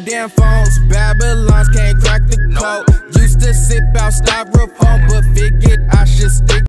damn phones. Babylons can't crack the code. Used to sip out styrofoam, but figured I should stick